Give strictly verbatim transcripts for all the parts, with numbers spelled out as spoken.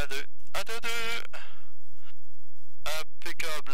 un, deux, un, deux, deux. Impeccable.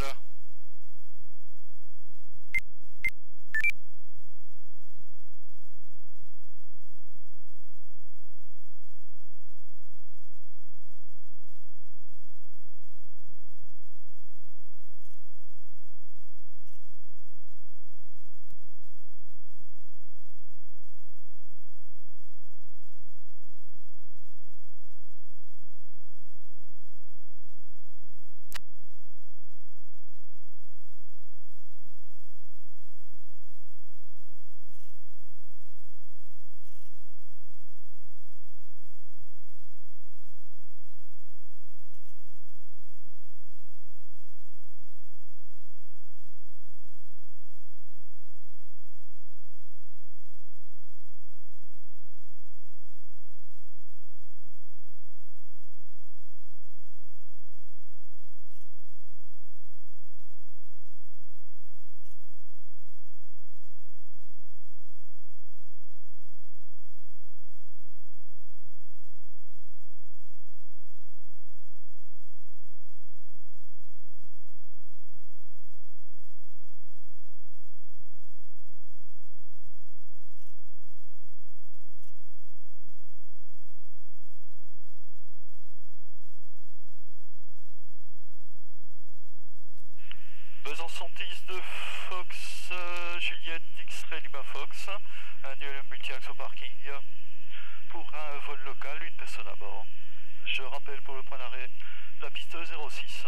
Besançon dix de Fox, euh, Juliette X-Ray Lima Fox, un duel multi-axe au parking pour un vol local, une personne à bord. Je rappelle pour le point d'arrêt la piste zéro six.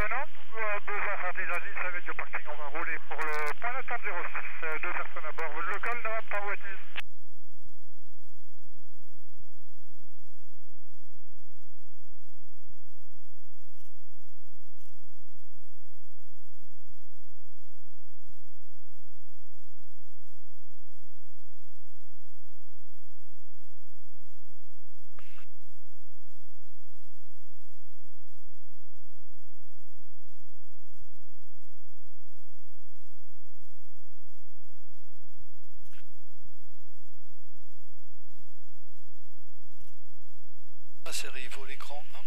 Nantes, besoin d'Artisanis avec le parking, on va rouler pour le point d'attente zéro six, euh, deux personnes à bord, vol local, Nantes, par voiture. Série vaut l'écran un.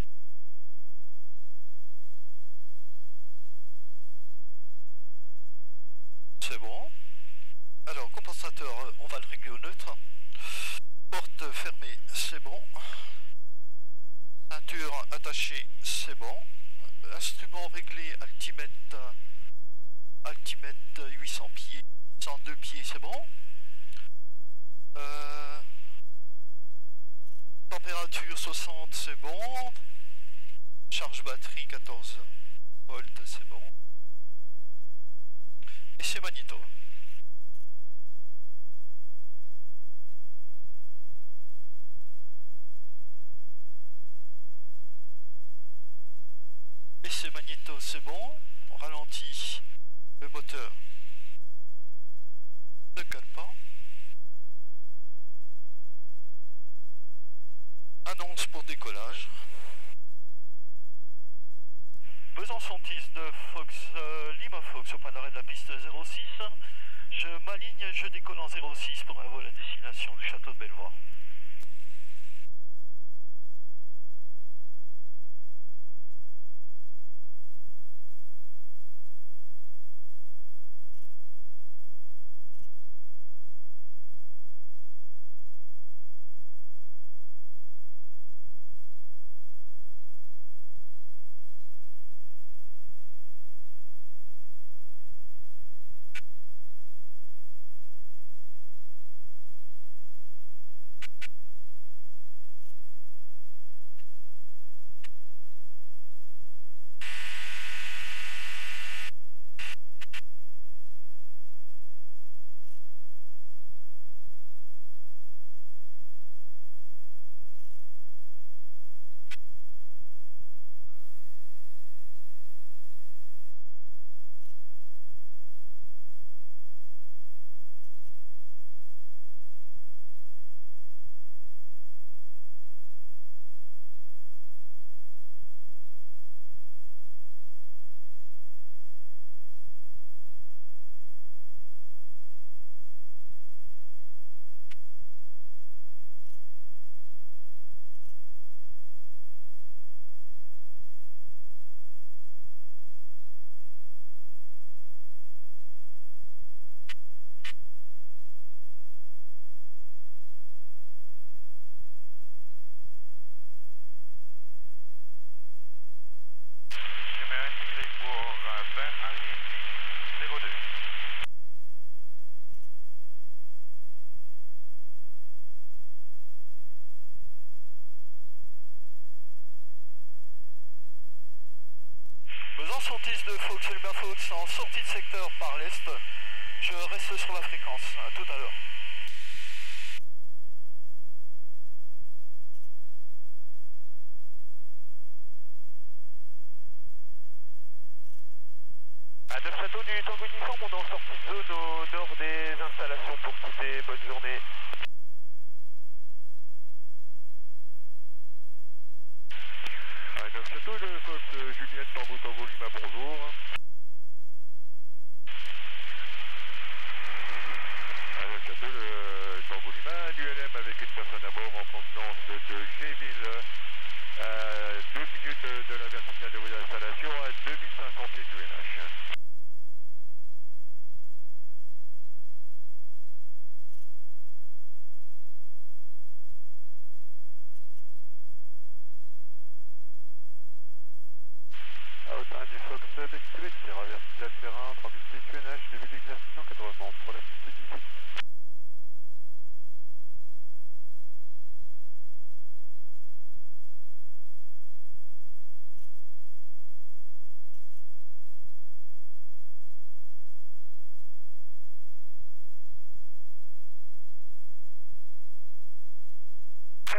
C'est bon. Alors, compensateur, on va le régler au neutre. Porte fermée, c'est bon. Ceinture attachée, c'est bon. Instrument réglé, altimètre, altimètre huit cents pieds, cent deux pieds, c'est bon. Euh, température soixante, c'est bon. Charge batterie quatorze volts, c'est bon. Et c'est magnéto. Et c'est magnéto, c'est bon. On ralentit le moteur. Ne cale pas. Annonce pour décollage. Besançon dix de Fox, euh, Lima Fox au point d'arrêt de la piste zéro six. Je m'aligne, je décolle en zéro six pour un vol à destination du château de Belvoir. Besançon dix de Fox, Lima Fox en sortie de secteur par l'est. Je reste sur la fréquence. À tout à l'heure. À neuf châteaux du Tango Uniforme, on est en sortie de zone au nord des installations pour quitter. Bonne journée. À neuf châteaux de Fox, Juliette, Tango, Tango, Lima, bonjour. À neuf châteaux de Tango, Lima, du L M avec une personne à bord en provenance de Géville. À deux minutes de la verticale de vos installations, à deux mille cinq cents pieds du N H. À hauteur du Fox d'Express, qui ravertit le terrain, trente-huit pieds Q N H, début de l'exercice encadrement pour la piste dix-huit.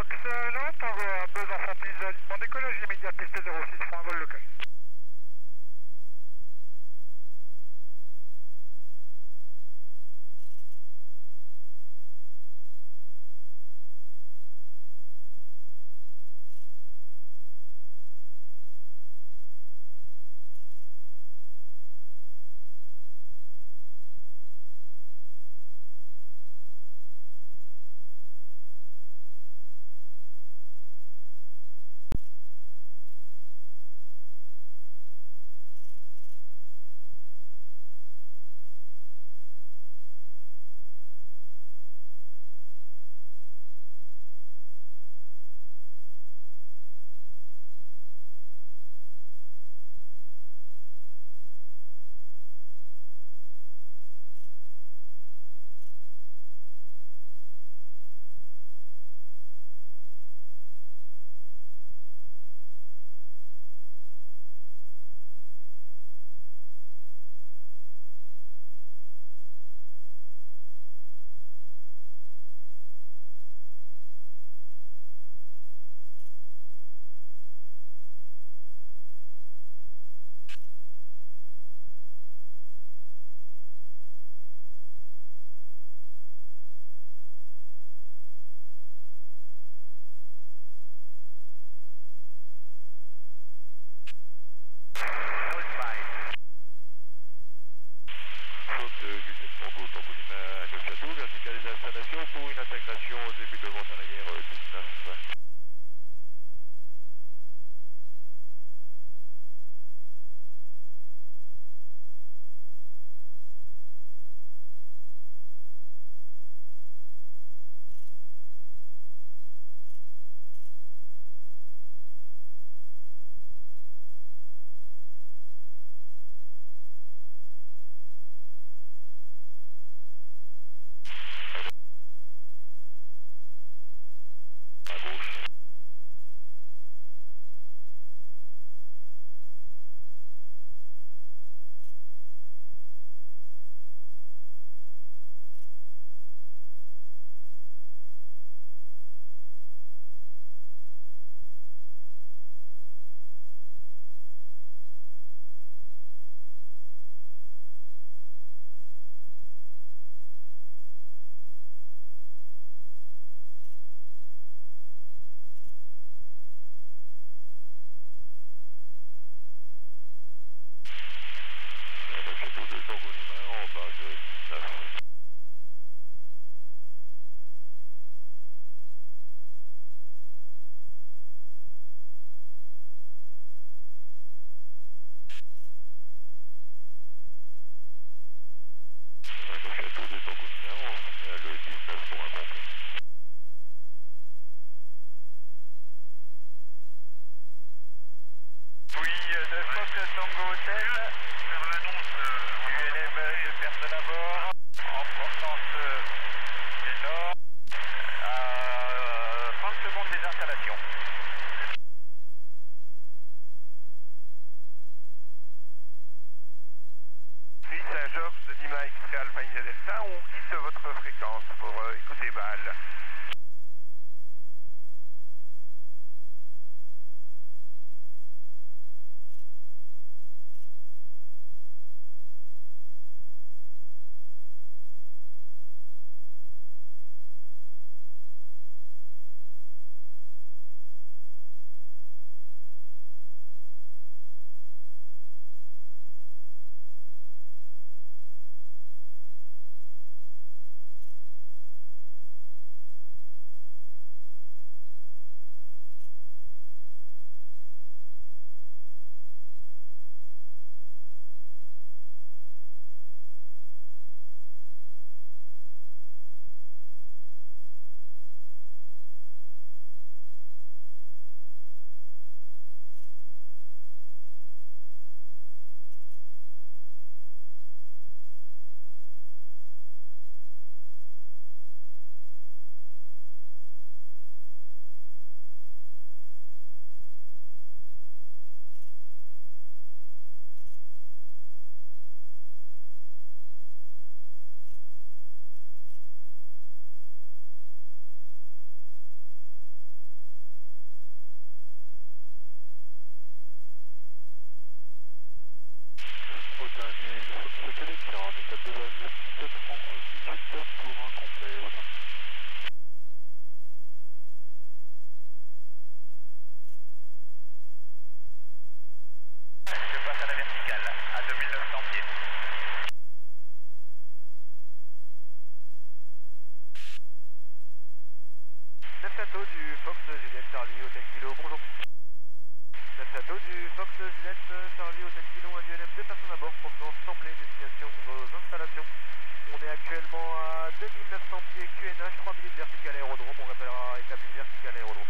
Fox, là, Tango à deux infantiles, alignement décollage immédiat, piste zéro six, pour un vol local. Pour une intégration au début de vente arrière dix-neuf. Tango Hotel, faire l'annonce U L M de personnes à bord, en provenance du nord, à trente secondes des installations. Suisse Saint-Georges de Lima X-Ray Alpha India Delta, on quitte votre fréquence pour euh, écouter Bâle. Château du Fox Juliette Charlie Hotel Kilo, bonjour. neuf Château du Fox Juliette Charlie Hotel Kilo, un U L M, deux personnes à bord, provenance Semblé, destination vos installations. On est actuellement à deux mille neuf cents pieds Q N H, trois minutes vertical aérodrome, on rappellera établi vertical aérodrome.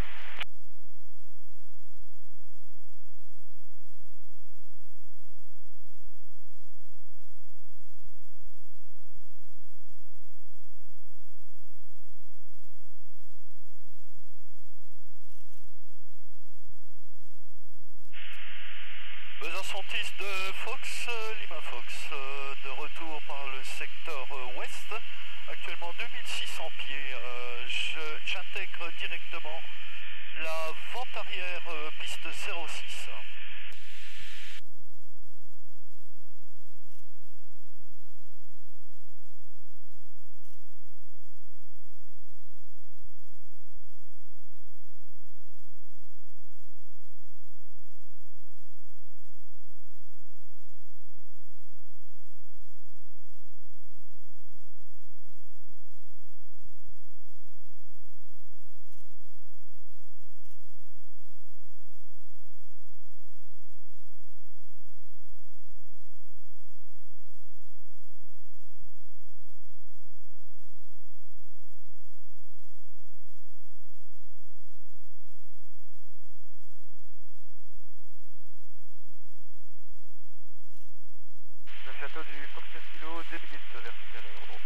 Besançon dix de Fox, Lima Fox, euh, de retour par le secteur euh, ouest, actuellement deux mille six cents pieds. Euh, J'intègre directement la vente arrière euh, piste zéro six. neuf Château du Fox Kilo, deux minutes vertical aérodrome.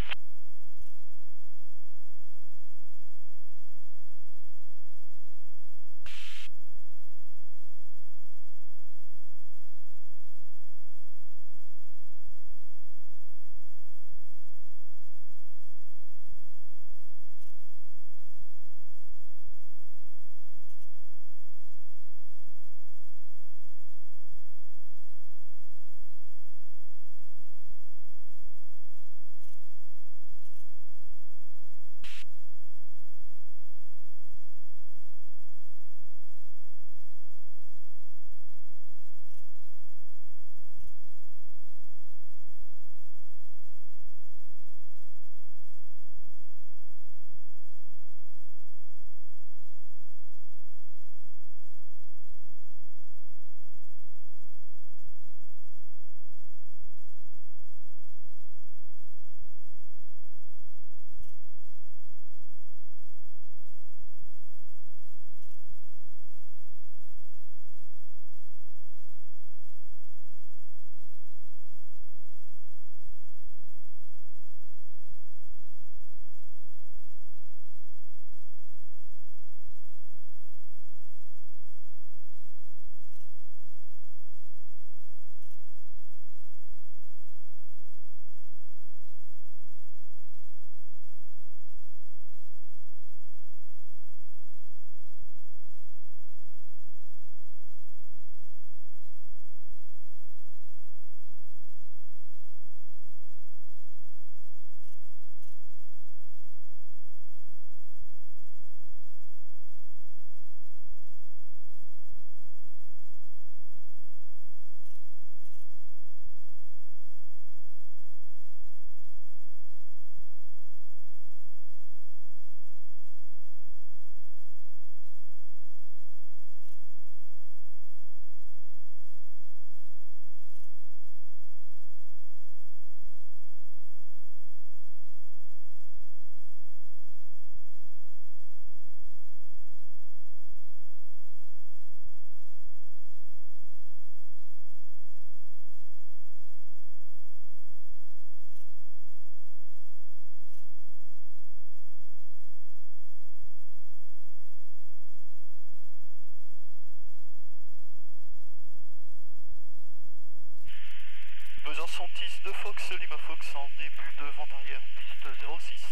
Besançon dix de Fox, Lima Fox en début de vente arrière piste zéro six.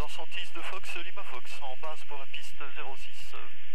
Besançon dix de Fox, Lima Fox, en base pour la piste zéro six.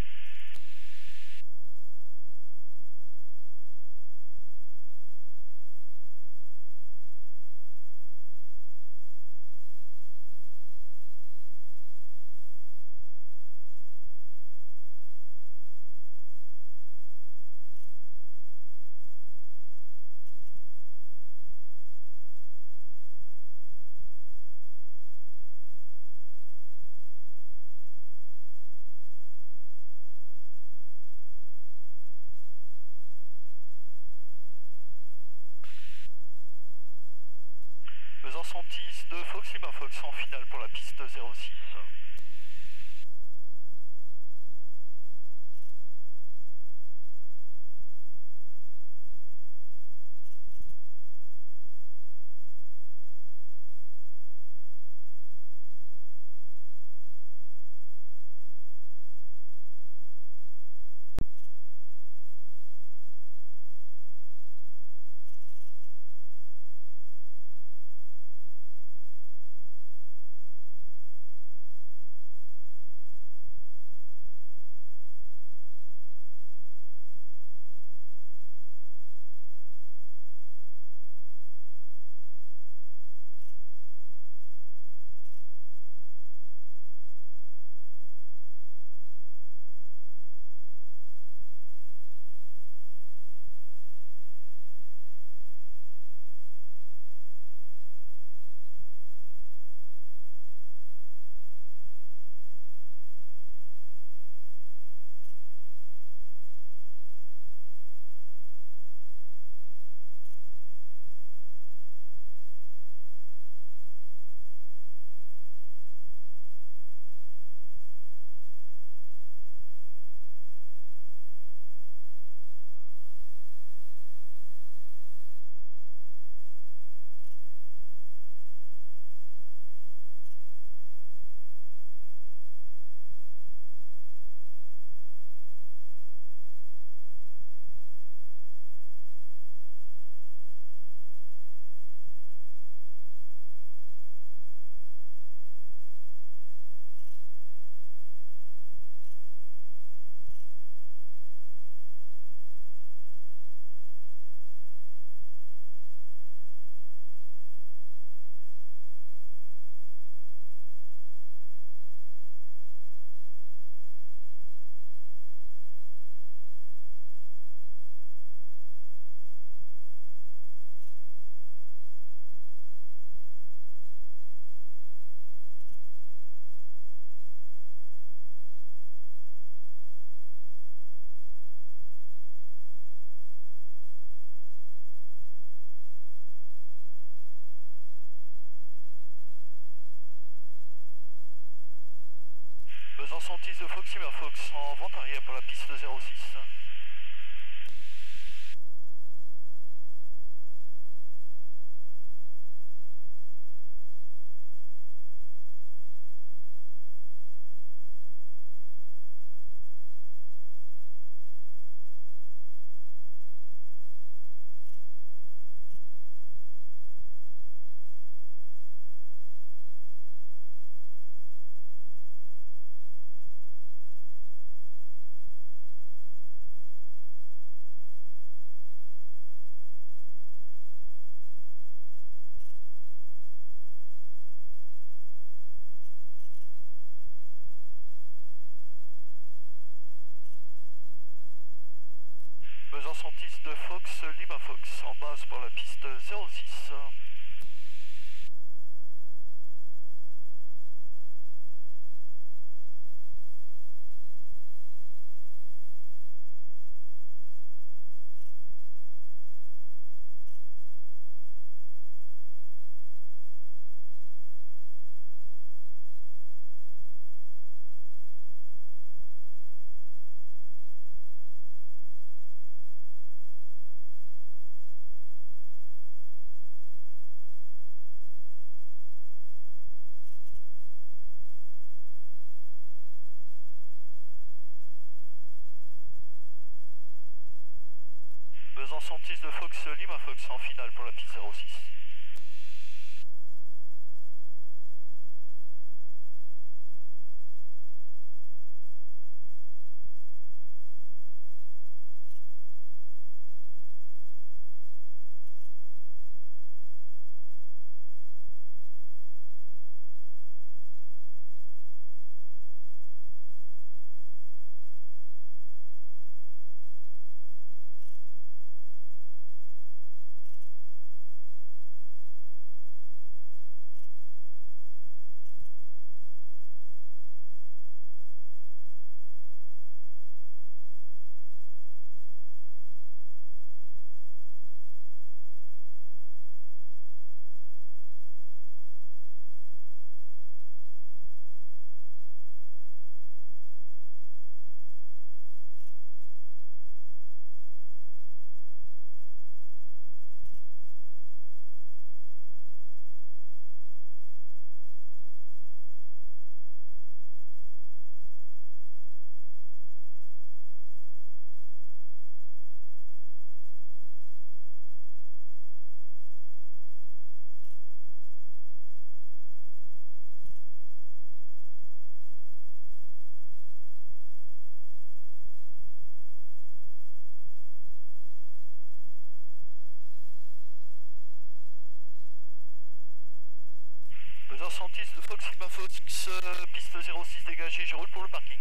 Besançon dix de Fox, Lima Fox, en finale pour la piste zéro six. Besançon dix de Fox, Lima Fox, en vente arrière pour la piste zéro six. Besançon dix de Fox, Lima Fox, en base pour la piste zéro six. Besançon dix de Fox, Lima Fox, en finale pour la piste zéro six. Présent dix de Fox Lima Fox, euh, piste zéro six dégagée, je roule pour le parking.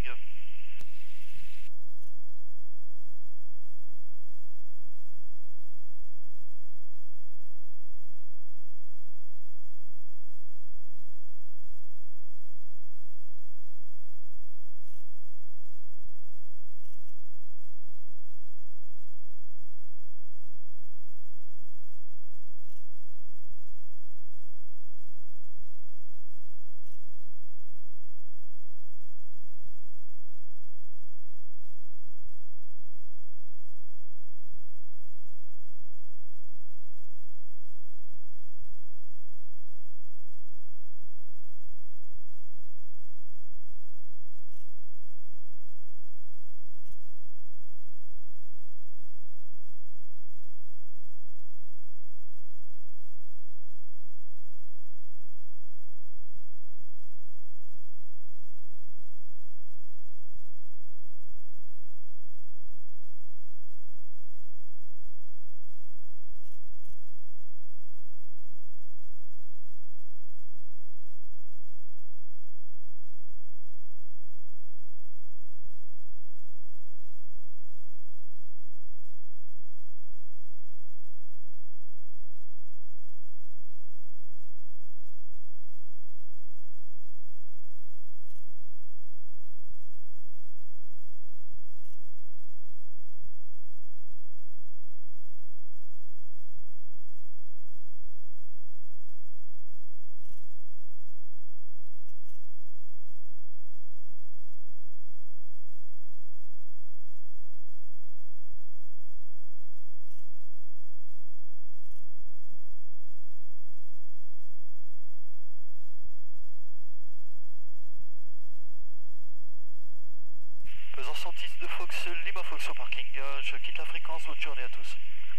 Présent dix de Fox Lima Fox au parking, je quitte la fréquence, bonne journée à tous.